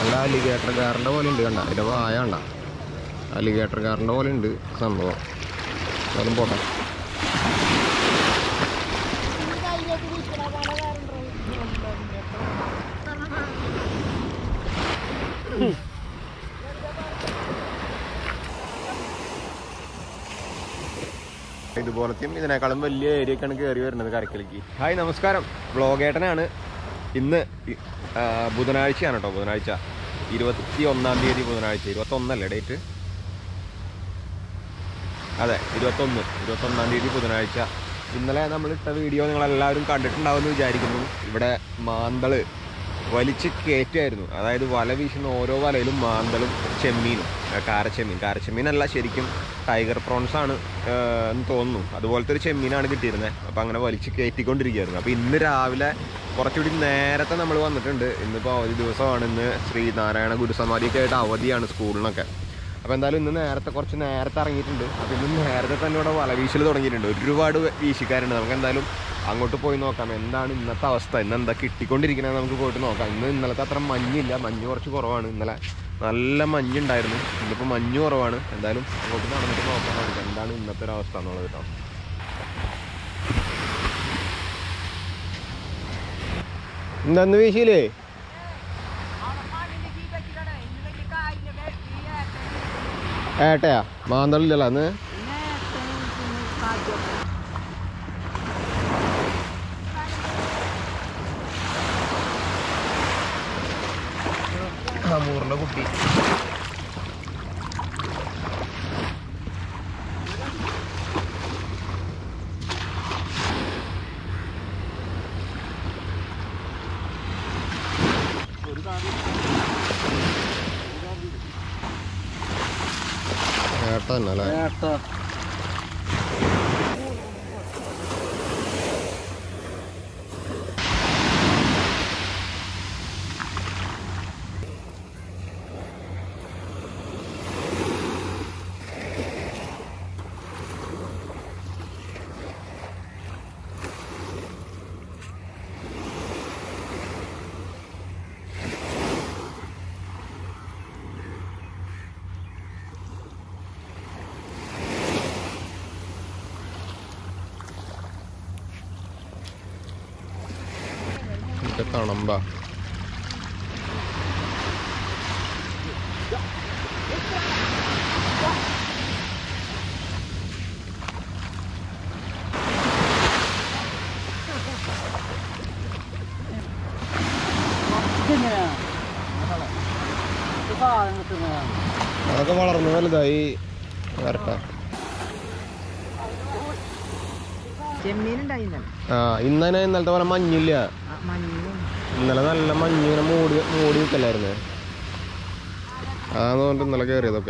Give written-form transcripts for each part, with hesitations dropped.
നല്ല അലിഗേറ്റർ കാറിൻ്റെ പോലെ ഉണ്ട്. കണ്ട അതിൻ്റെ വായ കണ്ട അലിഗേറ്റർ കാറിൻ്റെ പോലെ ഉണ്ട് സംഭവം. അതും പോട്ടെ. ഇതുപോലത്തെയും ഇതിനേക്കാളും വലിയ ഏരിയക്കാണ് കയറി വരുന്നത് കരക്കിലേക്ക്. ഹായ് നമസ്കാരം, വ്ളോഗേട്ടനാണ്. ഇന്ന് ബുധനാഴ്ചയാണ് കേട്ടോ. ബുധനാഴ്ച 21-ാം തീയതി ബുധനാഴ്ച. 21 ഡേറ്റ്? അതെ, 21-ാം തീയതി ബുധനാഴ്ച. ഇന്നലെ നമ്മളിട്ട വീഡിയോ നിങ്ങളെല്ലാവരും കണ്ടിട്ടുണ്ടാവുമെന്ന് വിചാരിക്കുന്നു. ഇവിടെ മാന്തള് വലിച്ച് കയറ്റുമായിരുന്നു. അതായത് വല വീശുന്ന ഓരോ വലയിലും മാന്തളും ചെമ്മീനും, കാരച്ചെമ്മീനല്ല, ശരിക്കും ടൈഗർ പ്രോൺസാണ് എന്ന് തോന്നുന്നു. അതുപോലത്തെ ഒരു ചെമ്മീനാണ് കിട്ടിയിരുന്നത്. അപ്പോൾ അങ്ങനെ വലിച്ച് കയറ്റിക്കൊണ്ടിരിക്കുകയായിരുന്നു. അപ്പോൾ ഇന്ന് രാവിലെ കുറച്ചുകൂടി നേരത്തെ നമ്മൾ വന്നിട്ടുണ്ട്. ഇന്നിപ്പോൾ അവധി ദിവസമാണ്. ഇന്ന് ശ്രീനാരായണ ഗുരുസമാധിയൊക്കെ ആയിട്ട് അവധിയാണ് സ്കൂളിനൊക്കെ. അപ്പോൾ എന്തായാലും ഇന്ന് കുറച്ച് നേരത്തെ ഇറങ്ങിയിട്ടുണ്ട്. അപ്പോൾ ഇന്ന് നേരത്തെ തന്നെ ഇവിടെ വല വീശൽ തുടങ്ങിയിട്ടുണ്ട്. ഒരുപാട് വീശിക്കാരുണ്ട്. നമുക്ക് എന്തായാലും അങ്ങോട്ട് പോയി നോക്കാം എന്താണ് ഇന്നത്തെ അവസ്ഥ, ഇന്ന് എന്താ കിട്ടിക്കൊണ്ടിരിക്കുന്നത് നമുക്ക് പോയിട്ട് നോക്കാം. ഇന്നലത്തെ അത്ര മഞ്ഞില്ല, മഞ്ഞ് കുറച്ച് കുറവാണ്. ഇന്നലെ നല്ല മഞ്ഞുണ്ടായിരുന്നു, ഇന്നിപ്പോൾ മഞ്ഞ് കുറവാണ്. എന്തായാലും അങ്ങോട്ട് നടന്നിട്ട് നോക്കാൻ നമുക്ക് എന്താണ് ഇന്നത്തെ ഒരു അവസ്ഥ എന്നുള്ളത് കേട്ടോ. എന്താന്ന് വീശിയില്ലേ? ഏട്ടയാ മാന്തളില്ലല്ലോ അന്ന്. മൂറിന്റെ കുട്ടി ഏട്ട തന്നെയല്ലേ? തണമ്പ അതൊക്കെ വളർന്നു വലുതായി വരട്ടെ. ഇന്നലെ ഇന്നലത്തെ പോലെ മഞ്ഞില്ല. ഇന്നലെ നല്ല മഞ്ഞ് ഇങ്ങനെ മൂടി നിൽക്കല്ലായിരുന്നേ. അതാന്ന് പറഞ്ഞിട്ട് ഇന്നലെ കയറിയതൊക്കെ.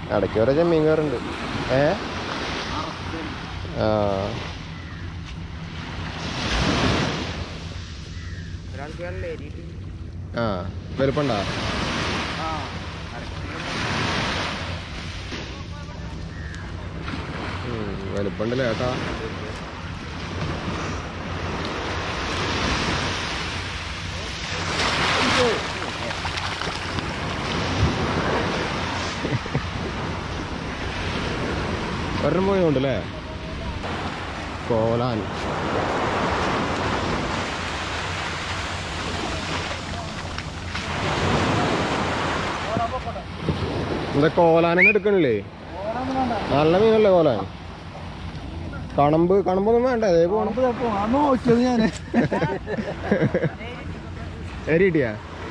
ഇടയ്ക്ക് വരെ ചെമ്മീൻ കയറുണ്ട്. വലുപ്പുണ്ടോ? വലുപ്പുണ്ടല്ലേ ഏട്ടാ. ഒരെണ്ണം പോയോണ്ടല്ലേ കോലാൻ. എന്താ കോലാനൊന്നും എടുക്കണില്ലേ? നല്ല മീനല്ലേ കോലാൻ? കണമ്പൊന്നും വേണ്ട. അതേ നോക്കിയത് ഞാൻ എരി കിട്ടിയാ?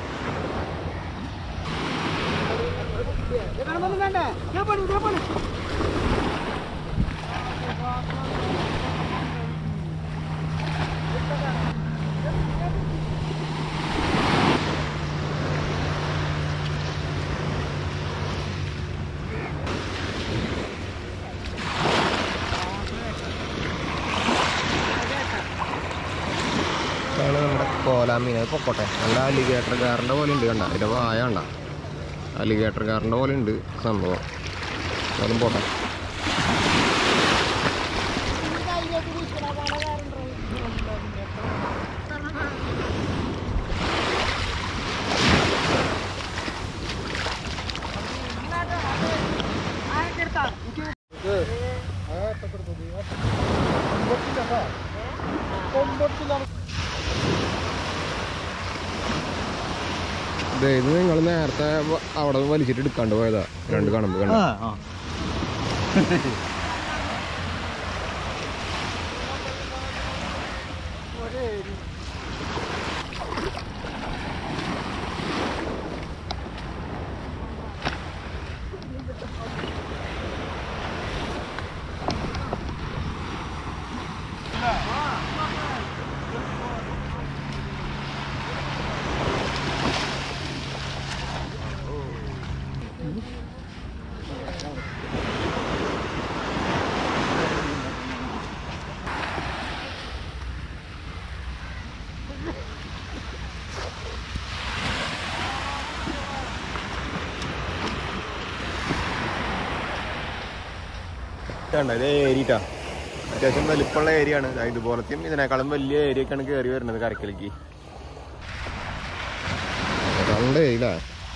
നമ്മുടെ കോലാമീൻ. അത് പൊക്കോട്ടെ. നല്ല അലിഗേറ്റർ കാറിൻ്റെ പോലെ ഉണ്ട്. കണ്ട അതിൻ്റെ വായ കണ്ട അലിഗേറ്റർ കാറിൻ്റെ പോലെ ഉണ്ട് സംഭവം. അതും പോട്ടെ. ഇത് നിങ്ങൾ നേരത്തെ അവിടെ വലിച്ചിട്ട് എടുക്കാണ്ട് പോയതാ. 2 കണമ്പ് കണ്ട. ഇത് ഏരിയ അത്യാവശ്യം വലിപ്പമുള്ള ഏരിയ ആണ്. ഇതുപോലത്തെയും ഇതിനേക്കാളും വലിയ ഏരിയക്കാണ് കയറി വരുന്നത് കരക്കലേക്ക്. 2 ഏരിയ.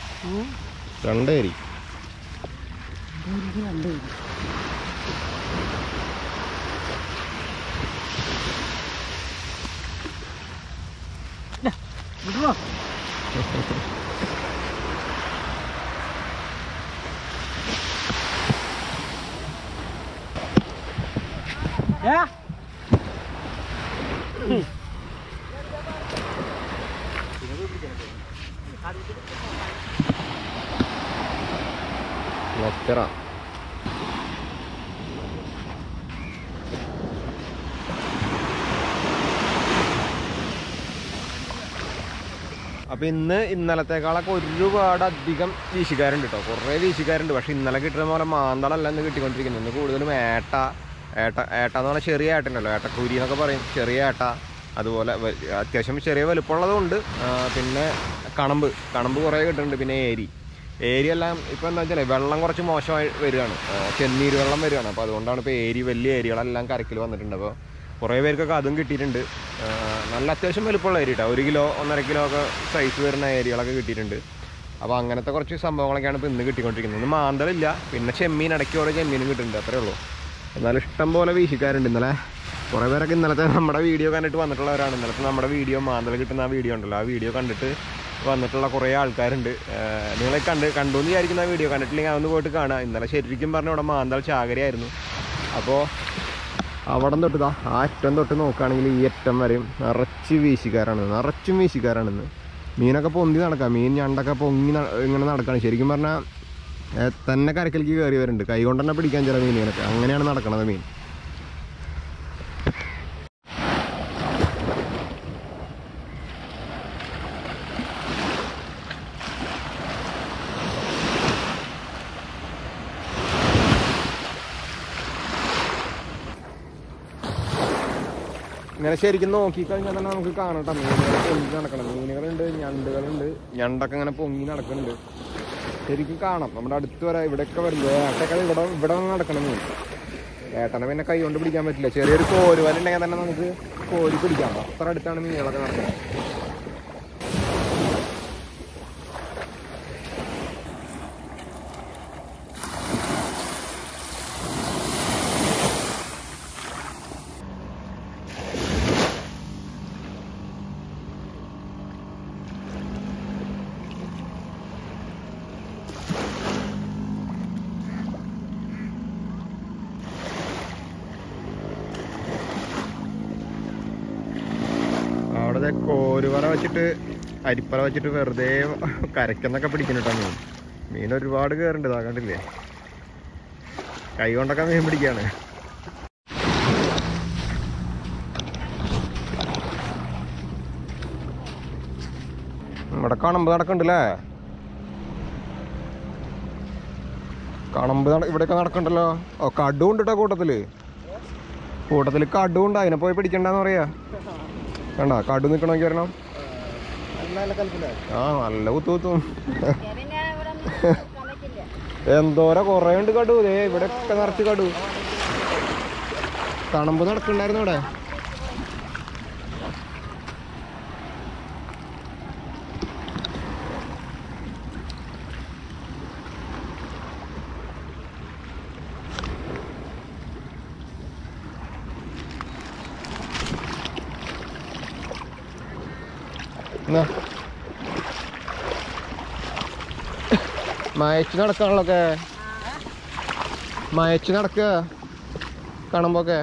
അപ്പൊ ഇന്നലത്തേക്കാളൊക്കെ ഒരുപാട് അധികം വീശിക്കാരുണ്ട് കേട്ടോ. കുറേ വീശിക്കാരുണ്ട്. പക്ഷെ ഇന്നലെ കിട്ടുന്ന പോലെ മാന്തളല്ല ഇന്ന് കിട്ടിക്കൊണ്ടിരിക്കുന്നത്. ഇന്ന് കൂടുതലും ഏട്ട എന്ന് പറഞ്ഞാൽ ചെറിയ ഏട്ടനല്ലോ, ഏട്ടക്കുരി എന്നൊക്കെ പറയും. ചെറിയ ഏട്ട, അതുപോലെ അത്യാവശ്യം ചെറിയ വലുപ്പമുള്ളതുകൊണ്ട്. പിന്നെ കണമ്പ് കുറേ കിട്ടുന്നുണ്ട്. പിന്നെ ഏരി എല്ലാം ഇപ്പോൾ എന്താ വെച്ചാൽ വെള്ളം കുറച്ച് മോശമായി വരികയാണ്. ചെന്നീര് വെള്ളം വരികയാണ്. അപ്പോൾ അതുകൊണ്ടാണ് ഇപ്പോൾ വലിയ ഏരിയകളെല്ലാം കരക്കിൽ വന്നിട്ടുണ്ട്. അപ്പോൾ കുറേ പേർക്കൊക്കെ അതും കിട്ടിയിട്ടുണ്ട്. നല്ല അത്യാവശ്യം വലുപ്പമുള്ള ഏരിയ കേട്ടോ. 1 കിലോ 1.5 കിലോ ഒക്കെ സൈസ് വരുന്ന ഏരിയകളൊക്കെ കിട്ടിയിട്ടുണ്ട്. അപ്പോൾ അങ്ങനത്തെ കുറച്ച് സംഭവങ്ങളൊക്കെയാണ് ഇപ്പോൾ ഇന്ന് കിട്ടിക്കൊണ്ടിരിക്കുന്നത്. ഇന്ന് മാന്തളില്ല. പിന്നെ ചെമ്മീൻ ഇടയ്ക്ക് ഓരോ ചെമ്മീനും കിട്ടുന്നുണ്ട്. അത്രേ ഉള്ളൂ. എന്നാലും ഇഷ്ടം പോലെ വീശിക്കാരുണ്ട്. ഇന്നലെ കുറേ പേരൊക്കെ ഇന്നലത്തെ നമ്മുടെ വീഡിയോ കണ്ടിട്ട് വന്നിട്ടുള്ളവരാണ്. ഇന്നലത്തെ നമ്മുടെ വീഡിയോ മാന്തൾ കിട്ടുന്ന ആ വീഡിയോ ഉണ്ടല്ലോ, ആ വീഡിയോ കണ്ടിട്ട് വന്നിട്ടുള്ള കുറേ ആൾക്കാരുണ്ട്. നിങ്ങളെ കണ്ടു എന്ന് വിചാരിക്കുന്ന ആ വീഡിയോ കണ്ടിട്ടില്ലെങ്കിൽ അതൊന്ന് പോയിട്ട് കാണുക. ഇന്നലെ ശരിക്കും പറഞ്ഞാൽ ഇവിടെ മാന്തൾ ചാകരയായിരുന്നു. അപ്പോൾ അവിടെ തൊട്ട് ആ അറ്റം തൊട്ട് നോക്കുകയാണെങ്കിൽ ഈ അറ്റം വരെയും നിറച്ചും വീശിക്കാരാണെന്ന്. മീനൊക്കെ പൊന്തി നടക്കാം. മീൻ ഞണ്ടൊക്കെ പൊങ്ങി ഇങ്ങനെ നടക്കുകയാണ്. ശരിക്കും പറഞ്ഞാൽ തന്നെ കരക്കലേക്ക് കയറി വരുന്നുണ്ട്. കൈ കൊണ്ട് തന്നെ പിടിക്കാൻ ചില മീനുകളൊക്കെ. അങ്ങനെയാണ് നടക്കണത് മീൻ. ഇങ്ങനെ ശരിക്കും നോക്കിക്കഴിഞ്ഞാൽ തന്നെ നമുക്ക് കാണട്ടെ മീനുകൾ പൊങ്ങി നടക്കണം. മീനുകളുണ്ട്, ഞണ്ടുകളുണ്ട്, ഞണ്ടൊക്കെ ഇങ്ങനെ പൊങ്ങി നടക്കുന്നുണ്ട്. ശരിക്കും കാണാം. നമ്മുടെ അടുത്ത് വരെ ഇവിടെയൊക്കെ വരുമ്പോൾ ഏട്ടൊക്കെ ഇവിടെ വന്ന് നടക്കണം മീൻ. ഏട്ടനെ പിന്നെ കൈ കൊണ്ട് പിടിക്കാൻ പറ്റില്ല. ചെറിയൊരു കോരുവല ഉണ്ടെങ്കിൽ തന്നെ നമുക്ക് കോരി പിടിക്കാം. അത്ര അടുത്താണ് മീനുകളൊക്കെ നടക്കുന്നത്. അവിടെ കോരുവറ വെച്ചിട്ട് അരിപ്പറ വെച്ചിട്ട് വെറുതെ കരക്കെന്നൊക്കെ പിടിക്കുന്നുട്ടാ മീൻ. മീൻ ഒരുപാട് കയറുണ്ട്. ഇതാ കണ്ടില്ലേ, കൈ കൊണ്ടൊക്കെ മീൻ പിടിക്കാണ്. ഇവിടെ കണമ്പ് നടക്കണ്ടല്ലേ, കണമ്പ് ഇവിടെയൊക്കെ നടക്കണ്ടല്ലോ. ഓ, കടും ഉണ്ട് കേട്ടോ കൂട്ടത്തില് കടുണ്ട്. അതിനെ പോയി പിടിക്കണ്ടെന്ന് പറയാ. കണ്ടാ കടു നിക്കണമെങ്കിൽ വരണം. ആ, നല്ല കുത്തും. എന്തോരം കൊറേ ഉണ്ട് കടു. ഇവിടെ ഒക്കെ നിറച്ച് കടു. കണമ്പ് നടക്കണ്ടായിരുന്നു ഇവിടെ. മയച്ച് നടക്കാനുള്ളൊക്കെ മയച്ച് നടക്കുക കാണുമ്പോക്കെ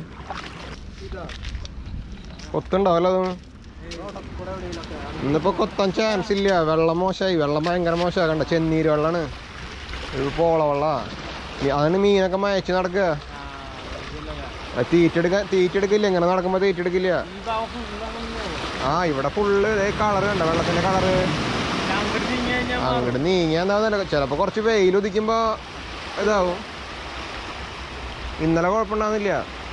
കൊത്തുണ്ടാവല്ലോ അതും. ഇന്നിപ്പോ കൊത്താൻ ചാൻസ് ഇല്ല. വെള്ളം മോശമായി. വെള്ളം ഭയങ്കര മോശമാണ്. കണ്ട ചെന്നീര് വെള്ളമാണ്. ഒരു പോള വെള്ള. അതാണ് മീനൊക്കെ മയച്ച് നടക്കുക. തീറ്റെടുക്കില്ല. ഇങ്ങനെ നടക്കുമ്പോ തീറ്റെടുക്കില്ല. ആ, ഇവിടെ ഫുള്ള് കളറ് കണ്ട, വെള്ളത്തിന്റെ കളറ്. അങ്ങോട്ട് നീങ്ങിയാ എന്താവുന്നല്ല. ചിലപ്പോ കുറച്ച് വെയിൽ ഉദിക്കുമ്പോ ഇതാവും. ഇന്നലെ കുഴപ്പമുണ്ടാവുന്നില്ല.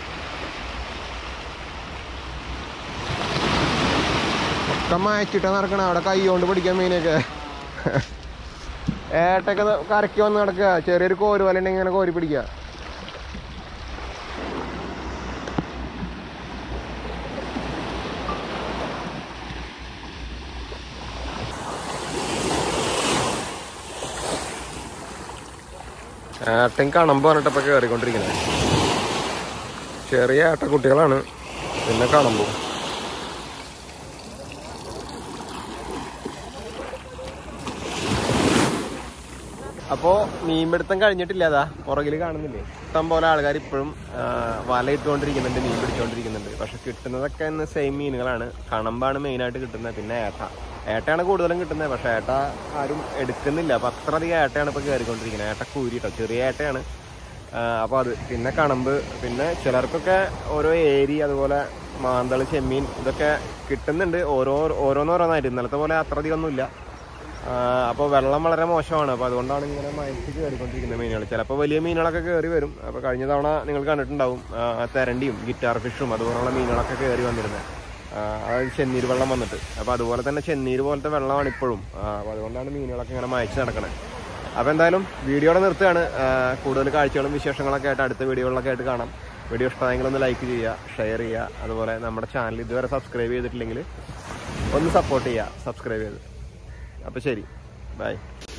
ഒക്കെ മായച്ചിട്ടാ നടക്കണ. അവിടെ കൈ കൊണ്ട് പിടിക്കാൻ മീനൊക്കെ. ഏട്ടൊക്കെ കരക്കി വന്ന് നടക്കുക. ചെറിയൊരു കോരുവല ഉണ്ടെങ്കിൽ ഇങ്ങനെ കോരി പിടിക്കുക. ഏട്ടൻ കണമ്പ് പറഞ്ഞിട്ടപ്പോ കയറിക്കൊണ്ടിരിക്കുന്നത്. ചെറിയ ഏട്ടക്കുട്ടികളാണ്, പിന്നെ കണമ്പും. അപ്പോൾ മീൻപിടുത്തം കഴിഞ്ഞിട്ടില്ല. അതാ പുറകിൽ കാണുന്നില്ലേ, ഇഷ്ടം പോലെ ആൾക്കാർ ഇപ്പോഴും വല ഇട്ടുകൊണ്ടിരിക്കുന്നുണ്ട്, മീൻ പിടിച്ചുകൊണ്ടിരിക്കുന്നുണ്ട്. പക്ഷെ കിട്ടുന്നതൊക്കെ ഇന്ന് സെയിം മീനുകളാണ്. കണമ്പാണ് മെയിനായിട്ട് കിട്ടുന്നത്. പിന്നെ ഏട്ടയാണ് കൂടുതലും കിട്ടുന്നത്. പക്ഷെ ഏട്ട ആരും എടുക്കുന്നില്ല. അപ്പം അത്രയധികം ഏട്ടയാണ് ഇപ്പോൾ കയറിക്കൊണ്ടിരിക്കുന്നത്. ഏട്ട കൂരി കേട്ടോ, ചെറിയ ഏട്ടയാണ്. അപ്പോൾ അത് പിന്നെ കണമ്പ്, പിന്നെ ചിലർക്കൊക്കെ ഓരോ ഏരി, അതുപോലെ മാന്തള്, ചെമ്മീൻ ഇതൊക്കെ കിട്ടുന്നുണ്ട്. ഓരോന്നോരോന്നായിട്ട്. ഇന്നലത്തെ പോലെ അത്ര അധികം ഒന്നുമില്ല. അപ്പോൾ വെള്ളം വളരെ മോശമാണ്. അപ്പോൾ അതുകൊണ്ടാണ് ഇങ്ങനെ മയച്ച് കയറിക്കൊണ്ടിരിക്കുന്നത് മീനുകൾ. ചിലപ്പോൾ വലിയ മീനുകളൊക്കെ കയറി വരും. അപ്പോൾ കഴിഞ്ഞ തവണ നിങ്ങൾ കണ്ടിട്ടുണ്ടാവും, തെരണ്ടിയും ഗിറ്റാർ ഫിഷും അതുപോലുള്ള മീനുകളൊക്കെ കയറി വന്നിരുന്നത്. അതായത് ചെന്നീര് വെള്ളം വന്നിട്ട്. അപ്പോൾ അതുപോലെ തന്നെ ചെന്നീര് പോലത്തെ വെള്ളമാണ് ഇപ്പോഴും. അപ്പോൾ അതുകൊണ്ടാണ് മീനുകളൊക്കെ ഇങ്ങനെ മയച്ച് നടക്കണത്. അപ്പോൾ എന്തായാലും വീഡിയോയുടെ നിർത്തുകയാണ്. കൂടുതൽ കാഴ്ചകളും വിശേഷങ്ങളൊക്കെ ആയിട്ട് അടുത്ത വീഡിയോകളിലൊക്കെ ആയിട്ട് കാണാം. വീഡിയോ ഇഷ്ടമായെങ്കിൽ ഒന്ന് ലൈക്ക് ചെയ്യുക, ഷെയർ ചെയ്യുക. അതുപോലെ നമ്മുടെ ചാനൽ ഇതുവരെ സബ്സ്ക്രൈബ് ചെയ്തിട്ടില്ലെങ്കിൽ ഒന്ന് സപ്പോർട്ട് ചെയ്യുക, സബ്സ്ക്രൈബ് ചെയ്ത്. അപ്പോൾ ശരി, ബൈ.